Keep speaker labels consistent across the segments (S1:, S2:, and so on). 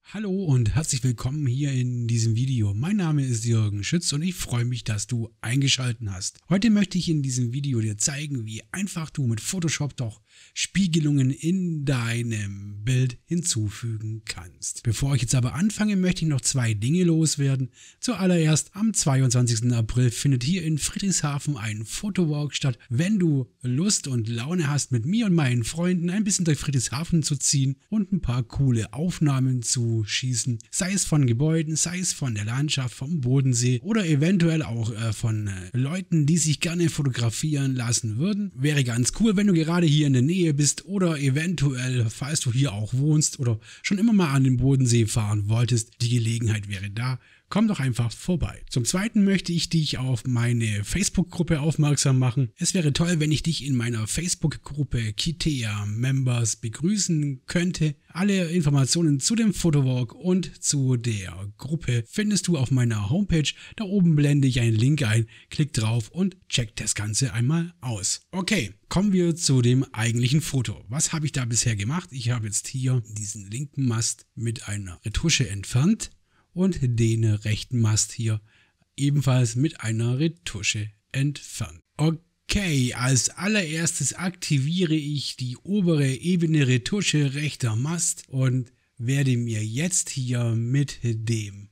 S1: Hallo und herzlich willkommen hier in diesem Video. Mein Name ist Jürgen Schütz und ich freue mich, dass du eingeschaltet hast. Heute möchte ich in diesem Video dir zeigen, wie einfach du mit Photoshop doch Spiegelungen in deinem Bild hinzufügen kannst. Bevor ich jetzt aber anfange, möchte ich noch zwei Dinge loswerden. Zuallererst am 22. April findet hier in Friedrichshafen ein Fotowalk statt. Wenn du Lust und Laune hast, mit mir und meinen Freunden ein bisschen durch Friedrichshafen zu ziehen und ein paar coole Aufnahmen zu schießen, sei es von Gebäuden, sei es von der Landschaft, vom Bodensee oder eventuell auch von Leuten, die sich gerne fotografieren lassen würden. Wäre ganz cool, wenn du gerade hier in der Nähe bist oder eventuell, falls du hier auch wohnst oder schon immer mal an den Bodensee fahren wolltest, die Gelegenheit wäre da. Komm doch einfach vorbei. Zum Zweiten möchte ich dich auf meine Facebook-Gruppe aufmerksam machen. Es wäre toll, wenn ich dich in meiner Facebook-Gruppe Kitea Members begrüßen könnte. Alle Informationen zu dem Fotowalk und zu der Gruppe findest du auf meiner Homepage. Da oben blende ich einen Link ein. Klick drauf und check das Ganze einmal aus. Okay, kommen wir zu dem eigentlichen Foto. Was habe ich da bisher gemacht? Ich habe jetzt hier diesen linken Mast mit einer Retusche entfernt. Und den rechten Mast hier ebenfalls mit einer Retusche entfernt. Okay, als allererstes aktiviere ich die obere Ebene Retusche rechter Mast und werde mir jetzt hier mit dem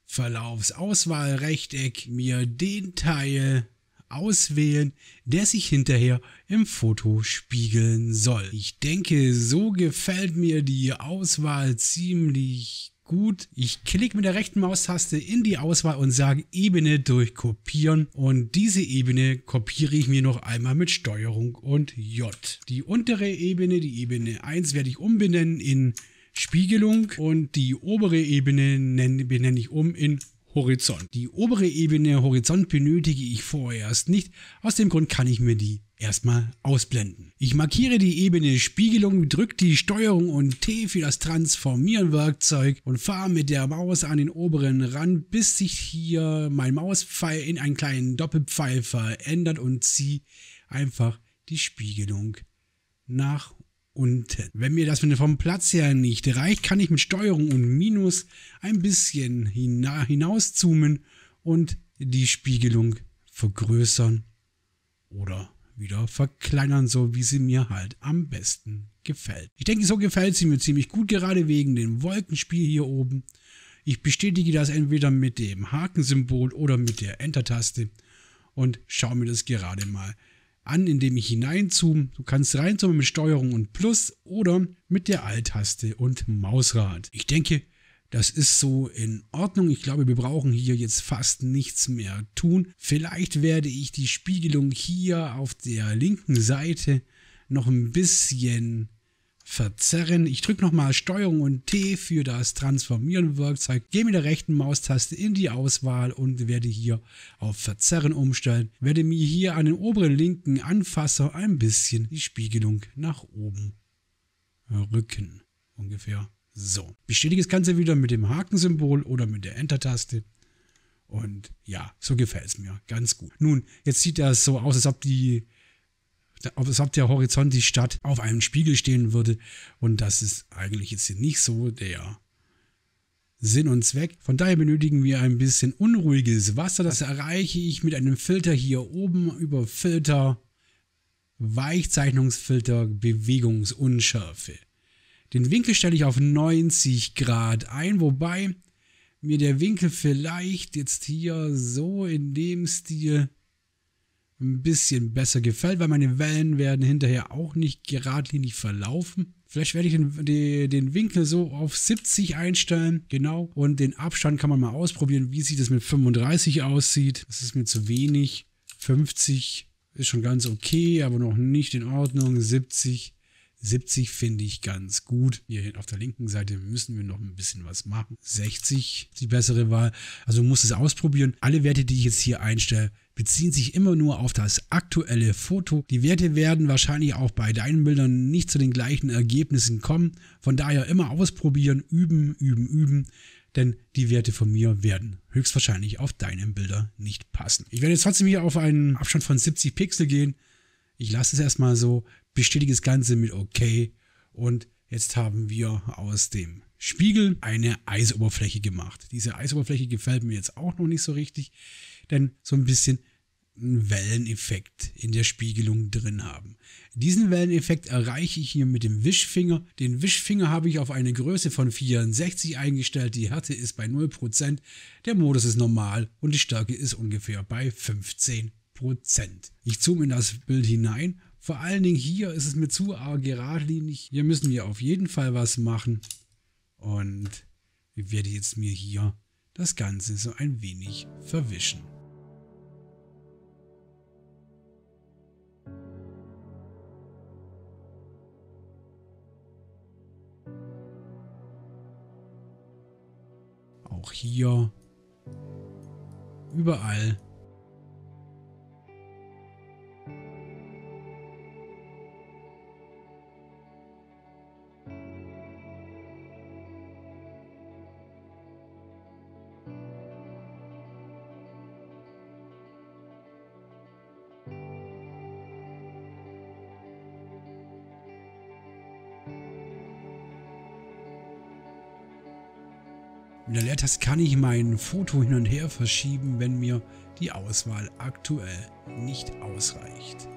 S1: Verlaufsauswahlrechteck mir den Teil auswählen, der sich hinterher im Foto spiegeln soll. Ich denke, so gefällt mir die Auswahl ziemlich gut. Ich klicke mit der rechten Maustaste in die Auswahl und sage Ebene durch Kopieren und diese Ebene kopiere ich mir noch einmal mit Steuerung und J. Die untere Ebene, die Ebene 1, werde ich umbenennen in Spiegelung und die obere Ebene benenne ich um in Horizont. Die obere Ebene Horizont benötige ich vorerst nicht. Aus dem Grund kann ich mir die erstmal ausblenden. Ich markiere die Ebene Spiegelung, drücke die Steuerung und T für das Transformieren Werkzeug und fahre mit der Maus an den oberen Rand, bis sich hier mein Mauspfeil in einen kleinen Doppelpfeil verändert und ziehe einfach die Spiegelung nach unten. Wenn mir das vom Platz her nicht reicht, kann ich mit Steuerung und Minus ein bisschen hinauszoomen und die Spiegelung vergrößern oder wieder verkleinern, so wie sie mir halt am besten gefällt. Ich denke, so gefällt sie mir ziemlich gut, gerade wegen dem Wolkenspiel hier oben. Ich bestätige das entweder mit dem Hakensymbol oder mit der Enter-Taste und schaue mir das gerade mal an, indem ich hineinzoome. Du kannst reinzoomen mit Steuerung und Plus oder mit der Alt-Taste und Mausrad. Ich denke, das ist so in Ordnung. Ich glaube, wir brauchen hier jetzt fast nichts mehr tun. Vielleicht werde ich die Spiegelung hier auf der linken Seite noch ein bisschen verzerren. Ich drücke nochmal Steuerung und T für das Transformieren Werkzeug, gehe mit der rechten Maustaste in die Auswahl und werde hier auf Verzerren umstellen. Werde mir hier an den oberen linken Anfasser ein bisschen die Spiegelung nach oben rücken. Ungefähr so. Bestätige das Ganze wieder mit dem Hakensymbol oder mit der Enter-Taste. Und ja, so gefällt es mir ganz gut. Nun, jetzt sieht das so aus, als ob der Horizont, die Stadt, auf einem Spiegel stehen würde. Und das ist eigentlich jetzt nicht so der Sinn und Zweck. Von daher benötigen wir ein bisschen unruhiges Wasser. Das erreiche ich mit einem Filter hier oben über Filter, Weichzeichnungsfilter, Bewegungsunschärfe. Den Winkel stelle ich auf 90 Grad ein, wobei mir der Winkel vielleicht jetzt hier so in dem Stil ein bisschen besser gefällt, weil meine Wellen werden hinterher auch nicht geradlinig verlaufen. Vielleicht werde ich den Winkel so auf 70 einstellen, genau. Und den Abstand kann man mal ausprobieren, wie sieht es mit 35 aussieht. Das ist mir zu wenig. 50 ist schon ganz okay, aber noch nicht in Ordnung. 70 finde ich ganz gut. Hier auf der linken Seite müssen wir noch ein bisschen was machen. 60 ist die bessere Wahl. Also du musst es ausprobieren. Alle Werte, die ich jetzt hier einstelle, beziehen sich immer nur auf das aktuelle Foto. Die Werte werden wahrscheinlich auch bei deinen Bildern nicht zu den gleichen Ergebnissen kommen. Von daher immer ausprobieren, üben, üben, üben. Denn die Werte von mir werden höchstwahrscheinlich auf deinen Bilder nicht passen. Ich werde jetzt trotzdem hier auf einen Abstand von 70 Pixel gehen. Ich lasse es erstmal so, bestätige das Ganze mit OK und jetzt haben wir aus dem Spiegel eine Eisoberfläche gemacht. Diese Eisoberfläche gefällt mir jetzt auch noch nicht so richtig, denn so ein bisschen einen Welleneffekt in der Spiegelung drin haben. Diesen Welleneffekt erreiche ich hier mit dem Wischfinger. Den Wischfinger habe ich auf eine Größe von 64 eingestellt. Die Härte ist bei 0%, der Modus ist normal und die Stärke ist ungefähr bei 15%. Ich zoome in das Bild hinein. Vor allen Dingen hier ist es mir zu arg geradlinig. Hier müssen wir auf jeden Fall was machen. Und ich werde jetzt mir hier das Ganze so ein wenig verwischen. Auch hier, überall. Mit der Leertaste kann ich mein Foto hin und her verschieben, wenn mir die Auswahl aktuell nicht ausreicht.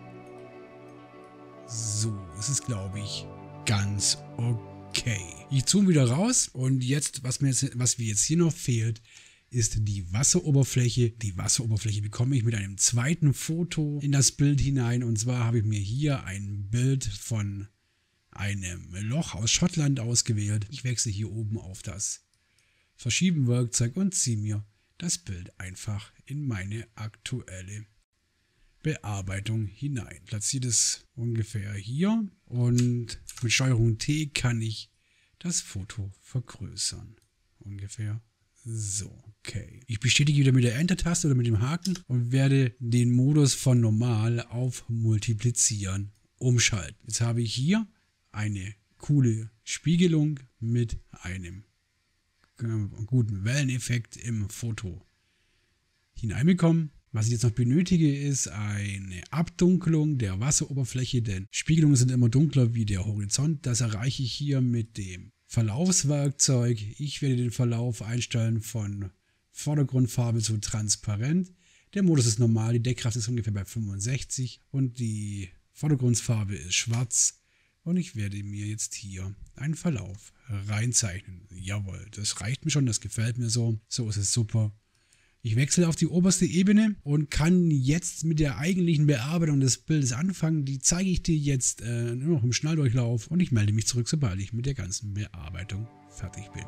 S1: So, es ist, glaube ich, ganz okay. Ich zoome wieder raus und jetzt, was mir jetzt hier noch fehlt, ist die Wasseroberfläche. Die Wasseroberfläche bekomme ich mit einem zweiten Foto in das Bild hinein. Und zwar habe ich mir hier ein Bild von einem Loch aus Schottland ausgewählt. Ich wechsle hier oben auf das Verschieben-Werkzeug und ziehe mir das Bild einfach in meine aktuelle Bearbeitung hinein. Platziere es ungefähr hier und mit Steuerung T kann ich das Foto vergrößern. Ungefähr so. Okay. Ich bestätige wieder mit der Enter-Taste oder mit dem Haken und werde den Modus von Normal auf Multiplizieren umschalten. Jetzt habe ich hier eine coole Spiegelung mit einem guten Welleneffekt im Foto hineinbekommen. Was ich jetzt noch benötige, ist eine Abdunklung der Wasseroberfläche, denn Spiegelungen sind immer dunkler wie der Horizont. Das erreiche ich hier mit dem Verlaufswerkzeug. Ich werde den Verlauf einstellen von Vordergrundfarbe zu transparent. Der Modus ist normal, die Deckkraft ist ungefähr bei 65 und die Vordergrundfarbe ist schwarz. Und ich werde mir jetzt hier einen Verlauf reinzeichnen. Jawohl, das reicht mir schon, das gefällt mir so. So ist es super. Ich wechsle auf die oberste Ebene und kann jetzt mit der eigentlichen Bearbeitung des Bildes anfangen. Die zeige ich dir jetzt nur noch im Schnelldurchlauf und ich melde mich zurück, sobald ich mit der ganzen Bearbeitung fertig bin.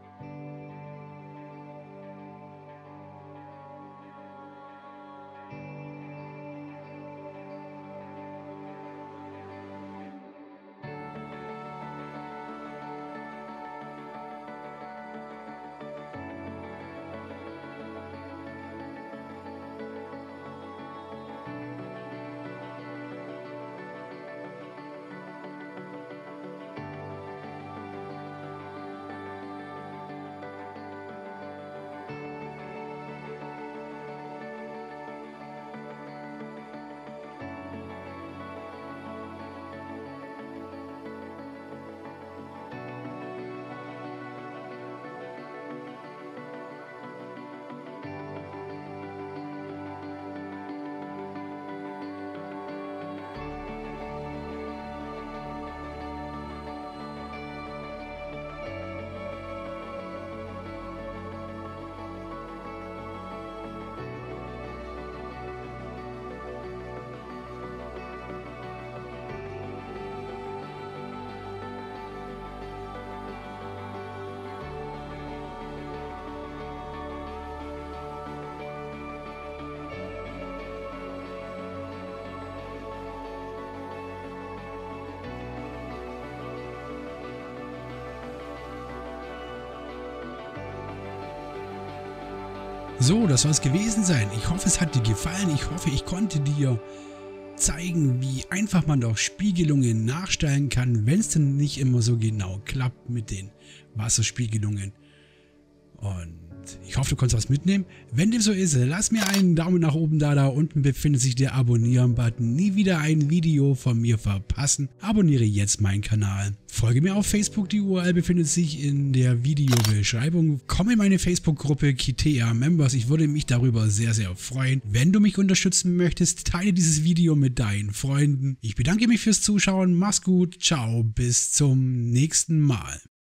S1: So, das soll es gewesen sein. Ich hoffe, es hat dir gefallen. Ich hoffe, ich konnte dir zeigen, wie einfach man doch Spiegelungen nachstellen kann, wenn es denn nicht immer so genau klappt mit den Wasserspiegelungen. Und gehabt. Ich hoffe, du konntest was mitnehmen. Wenn dem so ist, lass mir einen Daumen nach oben da. Da unten befindet sich der Abonnieren-Button. Nie wieder ein Video von mir verpassen. Abonniere jetzt meinen Kanal. Folge mir auf Facebook, die URL befindet sich in der Videobeschreibung. Komm in meine Facebook-Gruppe Kitea Members. Ich würde mich darüber sehr, sehr freuen. Wenn du mich unterstützen möchtest, teile dieses Video mit deinen Freunden. Ich bedanke mich fürs Zuschauen. Mach's gut. Ciao. Bis zum nächsten Mal.